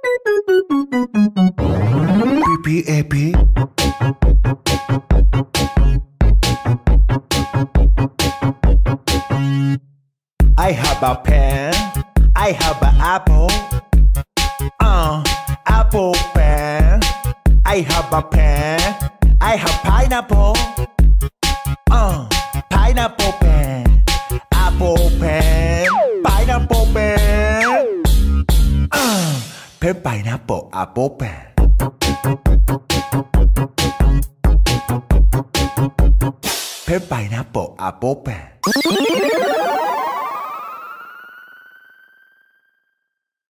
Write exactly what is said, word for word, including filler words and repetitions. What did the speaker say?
P P A P I have a pen I have an apple uh, apple pen I have a pen I have pineapple uh, pineapple pen apple pen pineapple pen uh, pen pineapple apple pen pen pineapple apple pen